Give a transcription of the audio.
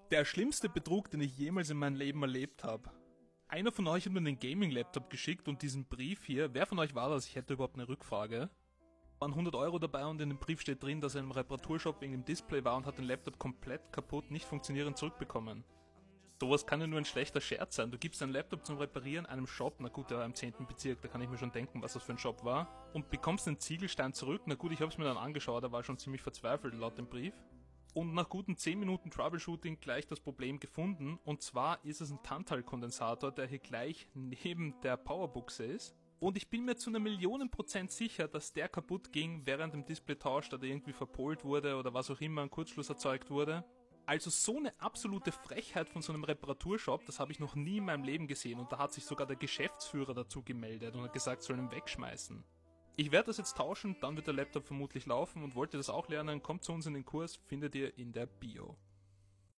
Der schlimmste Betrug, den ich jemals in meinem Leben erlebt habe. Einer von euch hat mir den Gaming-Laptop geschickt und diesen Brief hier. Wer von euch war das? Ich hätte überhaupt eine Rückfrage. Waren 100 Euro dabei und in dem Brief steht drin, dass er im Reparaturshop wegen dem Display war und hat den Laptop komplett kaputt, nicht funktionierend zurückbekommen. Sowas kann ja nur ein schlechter Scherz sein. Du gibst deinen Laptop zum Reparieren einem Shop, na gut, der war im 10. Bezirk, da kann ich mir schon denken, was das für ein Shop war, und bekommst den Ziegelstein zurück. Na gut, ich hab's mir dann angeschaut, er war schon ziemlich verzweifelt laut dem Brief. Und nach guten 10 Minuten Troubleshooting gleich das Problem gefunden, und zwar ist es ein Tantal-Kondensator, der hier gleich neben der Powerbuchse ist. Und ich bin mir zu 1.000.000% sicher, dass der kaputt ging während dem Displaytausch, da der irgendwie verpolt wurde oder was auch immer, ein Kurzschluss erzeugt wurde. Also so eine absolute Frechheit von so einem Reparaturshop, das habe ich noch nie in meinem Leben gesehen, und da hat sich sogar der Geschäftsführer dazu gemeldet und hat gesagt, soll ihn wegschmeißen. Ich werde das jetzt tauschen, dann wird der Laptop vermutlich laufen, und wollt ihr das auch lernen, kommt zu uns in den Kurs, findet ihr in der Bio.